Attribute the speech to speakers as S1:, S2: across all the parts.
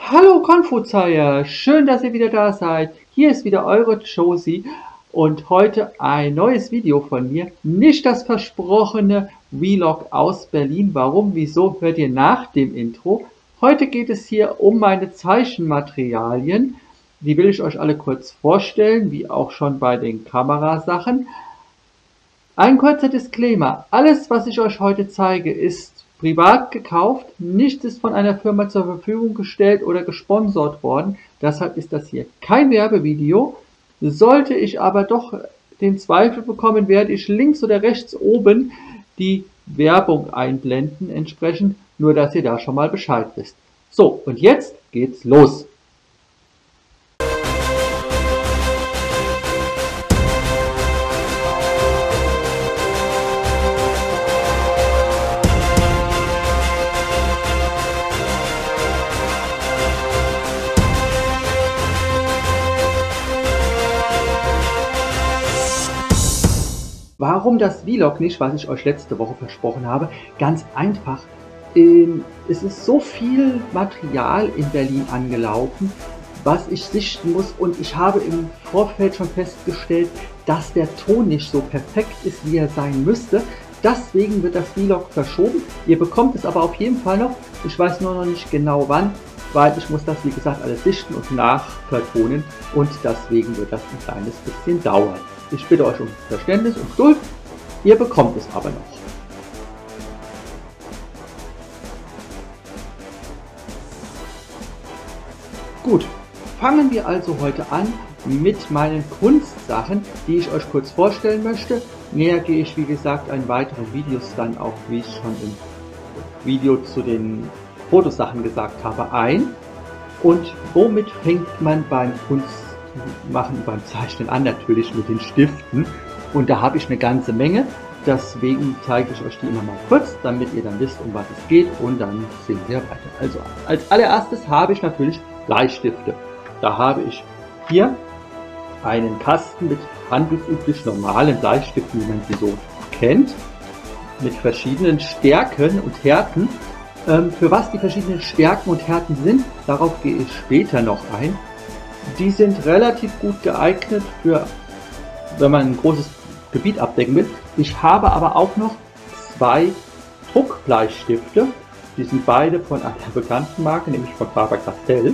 S1: Hallo Konfuzeier, schön, dass ihr wieder da seid. Hier ist wieder eure Josie und heute ein neues Video von mir. Nicht das versprochene Vlog aus Berlin. Warum, wieso, hört ihr nach dem Intro. Heute geht es hier um meine Zeichenmaterialien. Die will ich euch alle kurz vorstellen, wie auch schon bei den Kamerasachen. Ein kurzer Disclaimer. Alles, was ich euch heute zeige, ist privat gekauft, nichts ist von einer Firma zur Verfügung gestellt oder gesponsert worden. Deshalb ist das hier kein Werbevideo. Sollte ich aber doch den Zweifel bekommen, werde ich links oder rechts oben die Werbung einblenden entsprechend, nur dass ihr da schon mal Bescheid wisst. So, und jetzt geht's los. Warum das Vlog nicht, was ich euch letzte Woche versprochen habe? Ganz einfach. Es ist so viel Material in Berlin angelaufen, was ich sichten muss, und ich habe im Vorfeld schon festgestellt, dass der Ton nicht so perfekt ist, wie er sein müsste. Deswegen wird das Vlog verschoben. Ihr bekommt es aber auf jeden Fall noch. Ich weiß nur noch nicht genau wann, weil ich muss das, wie gesagt, alles sichten und nachvertonen, und deswegen wird das ein kleines bisschen dauern. Ich bitte euch um Verständnis und Geduld, ihr bekommt es aber noch. Gut, fangen wir also heute an mit meinen Kunstsachen, die ich euch kurz vorstellen möchte. Näher gehe ich, wie gesagt, in weiteren Videos dann auch, wie ich schon im Video zu den Fotosachen gesagt habe, ein. Und womit fängt man beim Kunstmachen, beim Zeichnen an? Natürlich mit den Stiften. Und da habe ich eine ganze Menge. Deswegen zeige ich euch die immer mal kurz, damit ihr dann wisst, um was es geht, und dann sehen wir weiter. Also als allererstes habe ich natürlich Bleistifte. Da habe ich hier einen Kasten mit handelsüblich normalen Bleistiften, wie man sie so kennt, mit verschiedenen Stärken und Härten. Für was die verschiedenen Stärken und Härten sind, darauf gehe ich später noch ein. Die sind relativ gut geeignet für, wenn man ein großes Gebiet abdecken will. Ich habe aber auch noch zwei Druckbleistifte. Die sind beide von einer bekannten Marke, nämlich von Faber-Castell.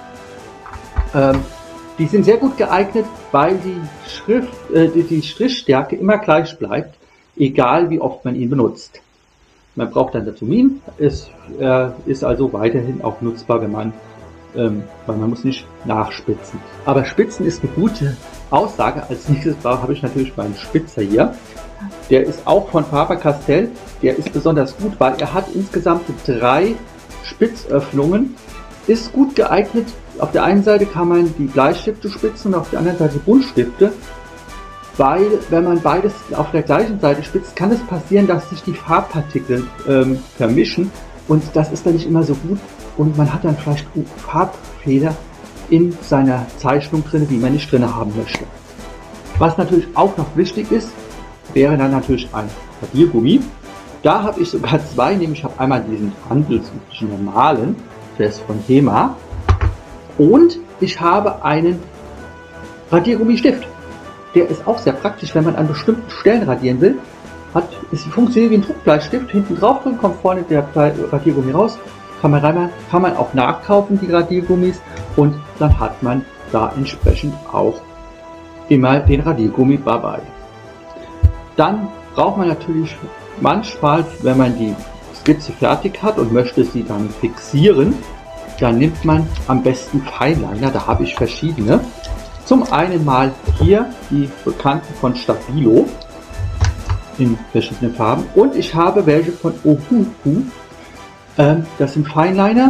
S1: Die sind sehr gut geeignet, weil die Strichstärke immer gleich bleibt, egal wie oft man ihn benutzt. Man braucht dann dazu Minen. Es ist also weiterhin auch nutzbar, wenn man, weil man muss nicht nachspitzen. Aber Spitzen ist eine gute Aussage. Als nächstes habe ich natürlich meinen Spitzer hier. Der ist auch von Faber-Castell. Der ist besonders gut, weil er hat insgesamt 3 Spitzöffnungen. Ist gut geeignet. Auf der einen Seite kann man die Bleistifte spitzen und auf der anderen Seite die Buntstifte. Weil, wenn man beides auf der gleichen Seite spitzt, kann es passieren, dass sich die Farbpartikel vermischen, und das ist dann nicht immer so gut, und man hat dann vielleicht Farbfehler in seiner Zeichnung drin, die man nicht drin haben möchte. Was natürlich auch noch wichtig ist, wäre dann natürlich ein Radiergummi. Da habe ich sogar 2, nämlich ich habe einmal diesen handelsüblichen normalen, der ist von HEMA, und ich habe einen Radiergummistift. Der ist auch sehr praktisch, wenn man an bestimmten Stellen radieren will. Es funktioniert wie ein Druckbleistift. Hinten drauf drücken, kommt vorne der Radiergummi raus. Kann man auch nachkaufen, die Radiergummis. Und dann hat man da entsprechend auch immer den Radiergummi dabei. Dann braucht man natürlich manchmal, wenn man die Skizze fertig hat und möchte sie dann fixieren, dann nimmt man am besten Fineliner. Da habe ich verschiedene. Zum einen mal hier die bekannten von Stabilo in verschiedenen Farben, und ich habe welche von Ohuhu. Das sind Fineliner,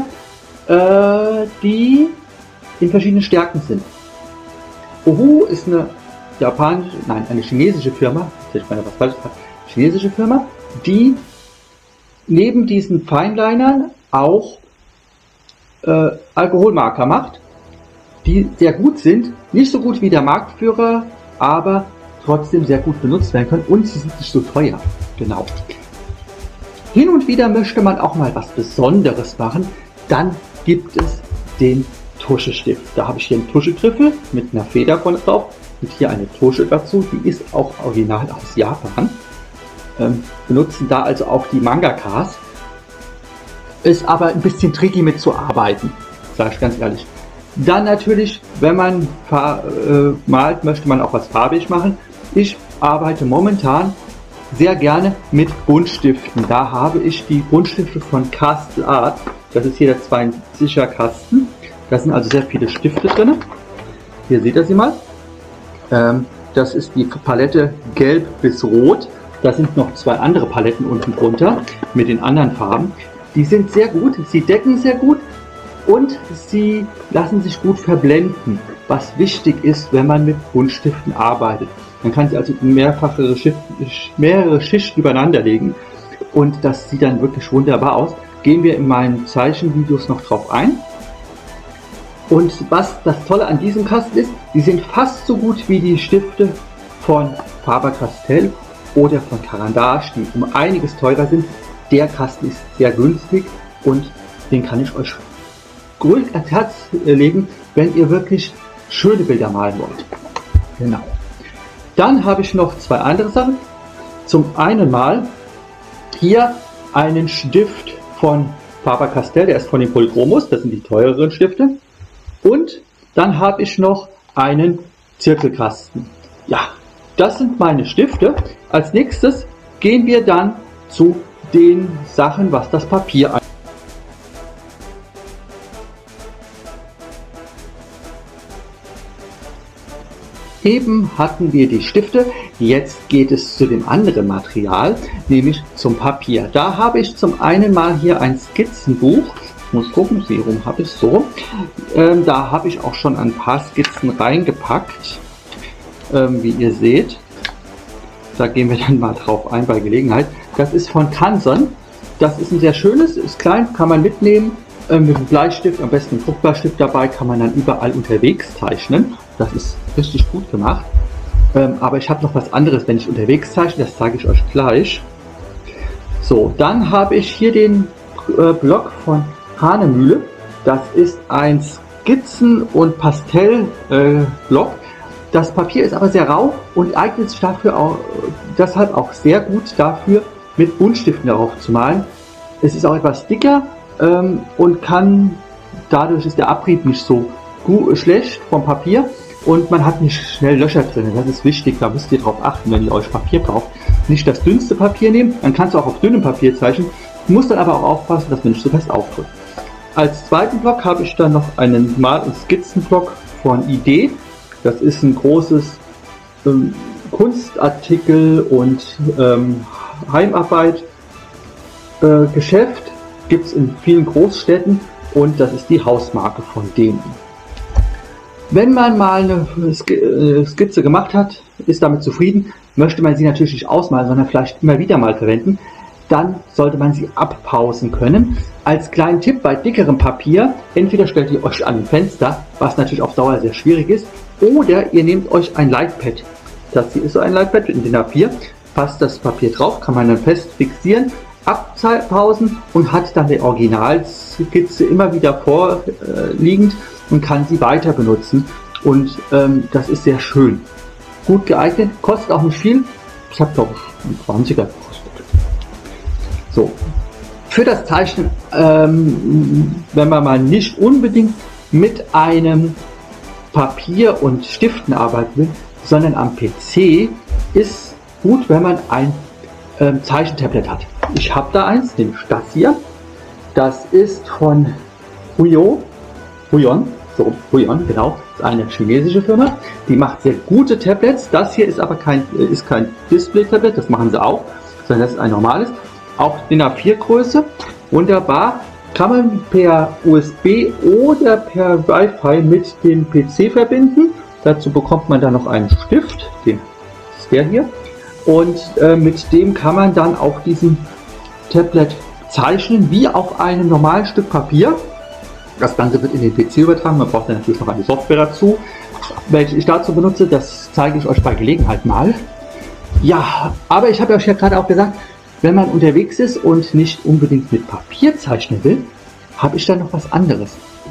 S1: die in verschiedenen Stärken sind. Ohuhu ist eine eine chinesische Firma, chinesische Firma, die neben diesen Finelinern auch Alkoholmarker macht, die sehr gut sind, nicht so gut wie der Marktführer, aber trotzdem sehr gut benutzt werden können, und sie sind nicht so teuer. Genau. Hin und wieder möchte man auch mal was Besonderes machen, dann gibt es den Tuschestift. Da habe ich hier einen Tuschegriffel mit einer Feder vorne drauf und hier eine Tusche dazu. Die ist auch original aus Japan. Benutzen da also auch die Mangakas. Ist aber ein bisschen tricky mit zu arbeiten, sage ich ganz ehrlich. Dann natürlich, wenn man malt, möchte man auch was farbig machen. Ich arbeite momentan sehr gerne mit Buntstiften. Da habe ich die Buntstifte von Castle Art. Das ist hier der 72er Kasten. Da sind also sehr viele Stifte drin. Hier seht ihr sie mal. Das ist die Palette Gelb bis Rot. Da sind noch zwei andere Paletten unten drunter mit den anderen Farben. Die sind sehr gut, sie decken sehr gut und sie lassen sich gut verblenden, was wichtig ist, wenn man mit Buntstiften arbeitet. Man kann sie also in mehrere Schichten übereinander legen und das sieht dann wirklich wunderbar aus. Gehen wir in meinen Zeichenvideos noch drauf ein. Und was das Tolle an diesem Kasten ist, die sind fast so gut wie die Stifte von Faber-Castell oder von Caran d'Ache, die um einiges teurer sind. Der Kasten ist sehr günstig und den kann ich euch ruhig ans Herz legen, wenn ihr wirklich schöne Bilder malen wollt. Genau. Dann habe ich noch zwei andere Sachen. Zum einen mal hier einen Stift von Faber-Castell, der ist von den Polychromos, das sind die teureren Stifte. Und dann habe ich noch einen Zirkelkasten. Ja, das sind meine Stifte. Als nächstes gehen wir dann zu den Sachen, was das Papier angeht. Eben hatten wir die Stifte, jetzt geht es zu dem anderen Material, nämlich zum Papier. Da habe ich zum einen mal hier ein Skizzenbuch. Ich muss gucken, Serum habe ich so. Da habe ich auch schon ein paar Skizzen reingepackt, wie ihr seht. Da gehen wir dann mal drauf ein bei Gelegenheit. Das ist von Canson. Das ist ein sehr schönes, ist klein, kann man mitnehmen. Mit einem Bleistift, am besten ein Druckbleistift dabei, kann man dann überall unterwegs zeichnen. Das ist richtig gut gemacht. Aber ich habe noch was anderes, wenn ich unterwegs zeichne, das zeige ich euch gleich. So, dann habe ich hier den Block von Hanemühle. Das ist ein Skizzen- und Pastell-Block. Das Papier ist aber sehr rau und eignet sich dafür auch, deshalb auch sehr gut dafür, mit Buntstiften darauf zu malen. Es ist auch etwas dicker und dadurch ist der Abrieb nicht so schlecht vom Papier und man hat nicht schnell Löcher drin. Das ist wichtig, da müsst ihr darauf achten, wenn ihr euch Papier kauft. Nicht das dünnste Papier nehmen, dann kannst du auch auf dünnem Papier zeichnen, muss dann aber auch aufpassen, dass man nicht so fest aufdrückt. Als zweiten Block habe ich dann noch einen Mal- und Skizzenblock von Idee. Das ist ein großes Kunstartikel und Heimarbeit Geschäft, gibt es in vielen Großstädten und das ist die Hausmarke von denen. Wenn man mal eine Skizze gemacht hat, ist damit zufrieden, möchte man sie natürlich nicht ausmalen, sondern vielleicht immer wieder mal verwenden, dann sollte man sie abpausen können. Als kleinen Tipp bei dickerem Papier, entweder stellt ihr euch an ein Fenster, was natürlich auf Dauer sehr schwierig ist, oder ihr nehmt euch ein Lightpad. Das hier ist so ein Lightpad in DIN A4, passt das Papier drauf, kann man dann fest fixieren, abpausen und hat dann die Originalskizze immer wieder vorliegend und kann sie weiter benutzen. Und das ist sehr schön. Gut geeignet, kostet auch nicht viel. Ich habe glaube ich einen 20er gekostet. So, für das Zeichnen, wenn man mal nicht unbedingt mit einem Papier und Stiften arbeiten will, sondern am PC, ist gut, wenn man ein Zeichentablet hat. Ich habe da eins, nämlich das hier. Das ist von Huion, genau, das ist eine chinesische Firma. Die macht sehr gute Tablets. Das hier ist aber kein Display-Tablet, das machen sie auch, sondern das ist ein normales. Auch DIN A4 Größe. Wunderbar. Kann man per USB oder per Wi-Fi mit dem PC verbinden. Dazu bekommt man dann noch einen Stift, das ist der hier. Und mit dem kann man dann auf diesem Tablet zeichnen, wie auf einem normalen Stück Papier. Das Ganze wird in den PC übertragen. Man braucht dann natürlich noch eine Software dazu, welche ich dazu benutze. Das zeige ich euch bei Gelegenheit mal. Ja, aber ich habe euch ja gerade auch gesagt, wenn man unterwegs ist und nicht unbedingt mit Papier zeichnen will, habe ich dann noch was anderes.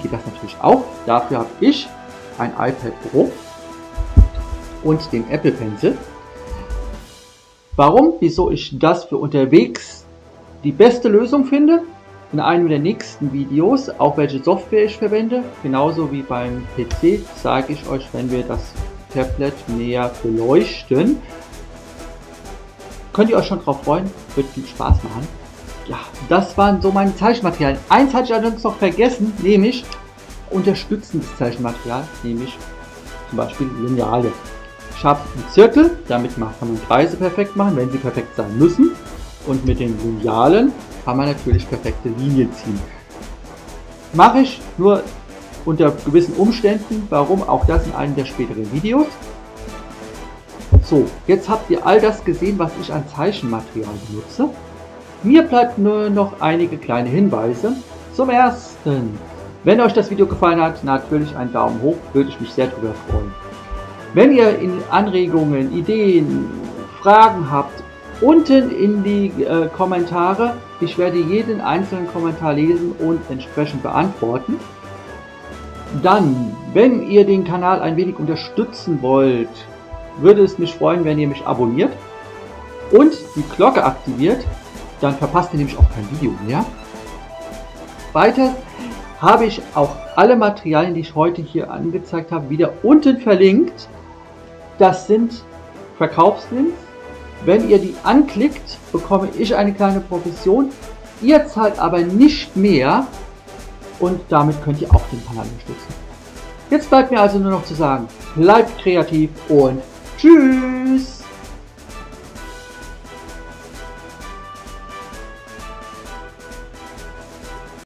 S1: geht das natürlich auch. Dafür habe ich ein iPad Pro und den Apple Pencil. Warum? Wieso ich das für unterwegs die beste Lösung finde? In einem der nächsten Videos, auch welche Software ich verwende, genauso wie beim PC, zeige ich euch, wenn wir das Tablet näher beleuchten. Könnt ihr euch schon drauf freuen, wird viel Spaß machen. Ja, das waren so meine Zeichenmaterialien. Eins hatte ich allerdings noch vergessen, nämlich unterstützendes Zeichenmaterial, nämlich zum Beispiel Lineale. Ich habe einen Zirkel, damit kann man Kreise perfekt machen, wenn sie perfekt sein müssen. Und mit den Linealen kann man natürlich perfekte Linien ziehen. Mache ich nur unter gewissen Umständen, warum auch das in einem der späteren Videos. So, jetzt habt ihr all das gesehen, was ich an Zeichenmaterial benutze. Mir bleibt nur noch einige kleine Hinweise. Zum ersten, wenn euch das Video gefallen hat, natürlich einen Daumen hoch, würde ich mich sehr darüber freuen. Wenn ihr Anregungen, Ideen, Fragen habt, unten in die Kommentare. Ich werde jeden einzelnen Kommentar lesen und entsprechend beantworten. Dann, wenn ihr den Kanal ein wenig unterstützen wollt, würde es mich freuen, wenn ihr mich abonniert und die Glocke aktiviert. Dann verpasst ihr nämlich auch kein Video mehr. Weiter habe ich auch alle Materialien, die ich heute hier angezeigt habe, wieder unten verlinkt. Das sind Verkaufslinks. Wenn ihr die anklickt, bekomme ich eine kleine Provision. Ihr zahlt aber nicht mehr und damit könnt ihr auch den Kanal unterstützen. Jetzt bleibt mir also nur noch zu sagen, bleibt kreativ und tschüss!